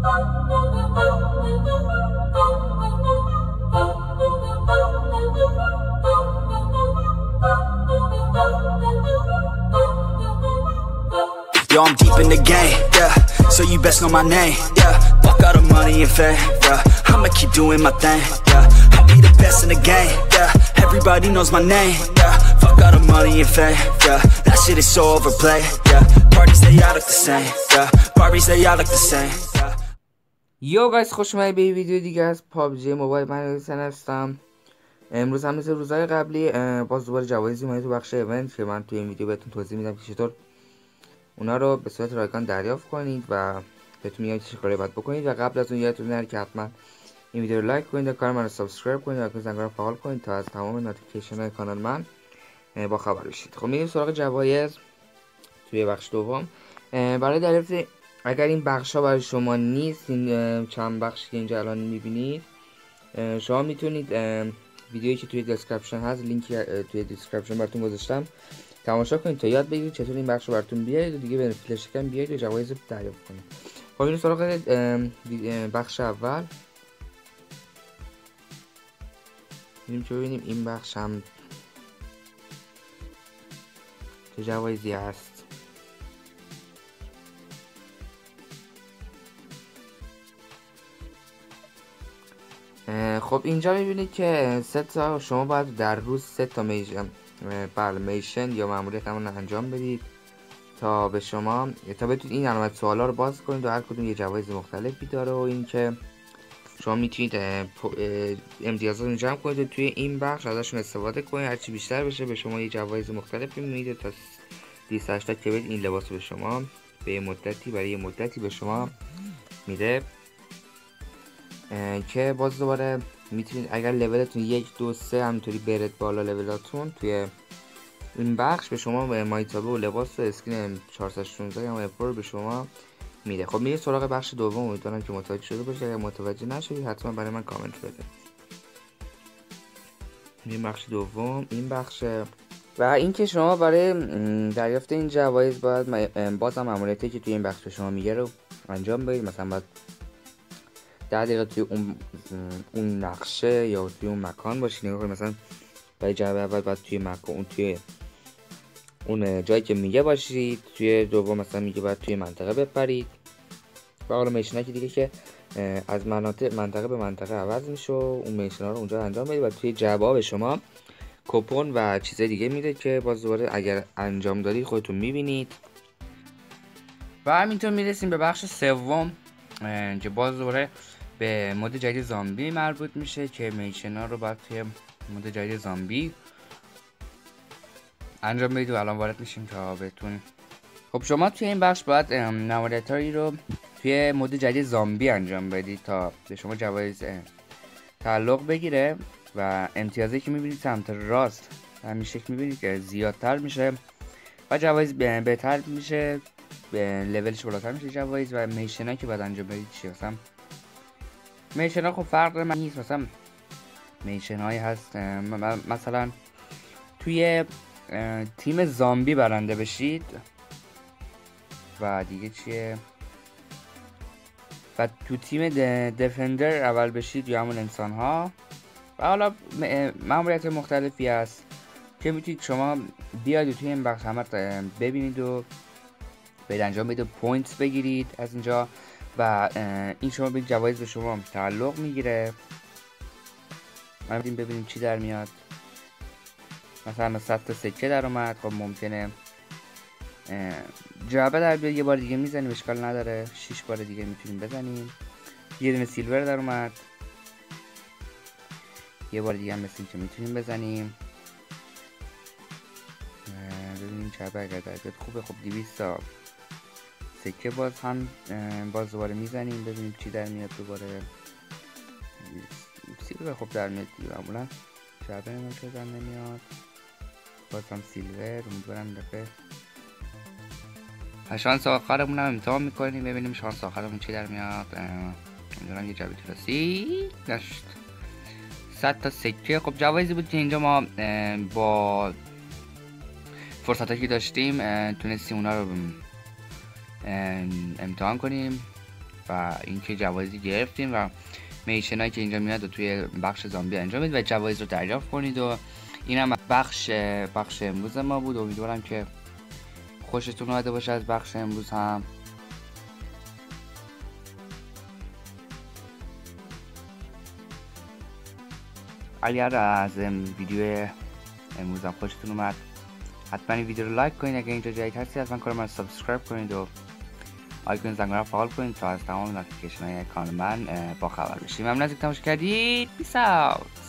Yo, I'm deep in the game, yeah, so you best know my name, yeah. Fuck all the money and fame, yeah, I'ma keep doing my thing, yeah. I'll be the best in the game, yeah, everybody knows my name, yeah. Fuck all the money and fame, yeah, that shit is so overplayed, yeah. Parties they all look the same, yeah, Barbies they all look the same, yeah. یو گایز، خوش اومدید به ویدیو دیگه از پابجی موبایل. من حسین هستم. امروز هم مثل روزهای قبلی باز دوباره جوایزی اومده تو بخش ایونت که من توی این ویدیو بهتون توضیح میدم که چطور اونا رو به صورت رایگان دریافت کنید و بهتون میگم چه کاری باید بکنید. و قبل از اون یادتون نره که حتما این ویدیو رو لایک کنید و کانال من رو سابسکرایب کنید و آیکون زنگ رو فعال کنید تا از تمام نوتیفیکیشن های کانال من با خبر بشید. خب میریم سراغ جوایز توی بخش دوم. برای دریافت اگر این بخش ها برای شما نیست، این چند بخشی که اینجا الان میبینید، شما میتونید ویدیویی که توی دیسکریپشن هست، لینکی توی دیسکریپشن براتون گذاشتم، تماشا کنید تا یاد بگیرید چطور این بخش رو براتون بیارید و دیگه به فلش کن بیارید و جوایز رو دریافت کنید. خب این سراغ بخش اول میریم که ببینیم این بخش هم چه جوایزی هست. خب اینجا میبینید که شما باید در روز 3 تا میشن یا ماموریت همون انجام بدید تا به شما بتونید این علامت سوالا رو باز کنید و هر کدوم یه جوایز مختلفی داره. و این که شما میتونید امتیازات رو جمع کنید و توی این بخش ازشون استفاده کنید. هرچی بیشتر بشه به شما یه جوایز مختلفی میده تا 280 که این لباس به شما به مدتی برای مدتی به شما میده که باز دوباره میتونید اگر لولتون 1 2 3 همینطوری برید بالا لولاتون توی این بخش به شما مایتابه و لباس و اسکین 416 هم اپور به شما میده. خب میریم سراغ بخش دوم. امیدوارم که متوجه شده باشید. اگر متوجه نشدید حتما برای من کامنت بده. این بخش دوم این بخش و اینکه شما برای دریافت این جوایز باید بازم ماموریتی که توی این بخش به شما میگه رو انجام بدید. مثلا باید 10 دقیقه توی اون نقشه یا توی اون مکان باشید. نگاه کنید مثلا برای جواب اول باید توی مکان توی اون جایی که میگه باشید. توی دوم مثلا میگه باید توی منطقه بپرید و حالا میشنه که دیگه که از منطقه به منطقه عوض میشه و اون میشنا رو اونجا انجام بدید و توی جواب شما کوپن و چیزای دیگه میده که باز دوباره اگر انجام دادید خودتون میبینید. و همینطور میرسیم به بخش سوم که باز دوباره به مود جدید زامبی مربوط میشه که میشنا رو باید توی مود جدید زامبی انجام بدید و الان وارد میشیم تا بهتون. خب شما توی این بخش باید ماموریتایی رو توی مود جدید زامبی انجام بدید تا به شما جوایز تعلق بگیره و امتیازی که میبینید سمت راست همین شکل میبینید که زیادتر میشه و جوایز بهتر میشه، به لولش بالاتر میشه جوایز. و میشنا که باید انجام بدید چیه؟ مثلا میشنا خب فرق نیست. مثلا میشنایی هست مثلا توی تیم زامبی برنده بشید و دیگه چیه، و تو تیم دفندر اول بشید یا همون انسان ها. و حالا ماموریت مختلفی هست که میتونید شما بیاید توی این بخش همه ببینید و باید انجام بدید و پوینتس بگیرید از اینجا و این شما به جوایز به شما تعلق میگیره. ما ببینیم چی در میاد. مثلا 100 تا سکه در اومد. خب ممکنه جعبه در بیاد، یه بار دیگه میزنیم اشکال نداره، 6 بار دیگه میتونیم بزنیم. یه دونه سیلور در اومد، یه بار دیگه هم مثل که میتونیم بزنیم. ببینیم جعبه اگر در بیاد خوبه. خب 200 تا سکه باز هم باز دوباره میزنیم ببینیم چی در میاد. دوباره سیلور خب در میاد دیگه. معمولا جعبه نمیشه در نمیاد. باز هم سیلور. امیدوارم دفعه شانس آخرمون هم امتحان میکنیم ببینیم شانس آخرمون چی در میاد. امیدوارم یه جعبه کلاسی داشت. 100 تا سکه. خب جوایزی بود که اینجا ما با فرصتایی که داشتیم تونستیم اونا رو امتحان کنیم و اینکه جوایزی گرفتیم و میشنایی که اینجا میاد و توی بخش زامبی انجام بدید و جوایز رو دریافت کنید. و اینم بخش امروز ما بود. امیدوارم که خوشتون اومده باشه از بخش امروز هم. اگر از ویدیو امروز هم خوشتون اومد حتما این ویدیو رو لایک کنید. اگر اینجا جدید هستی حتما کانال من رو سابسکرایب کنید و آیکون زنگ رو فعال کنید تا از تمام نوتیفیکیشن های کانال من با خبر بشید. ممنون از اینکه تماشا کردید. پیس اوت.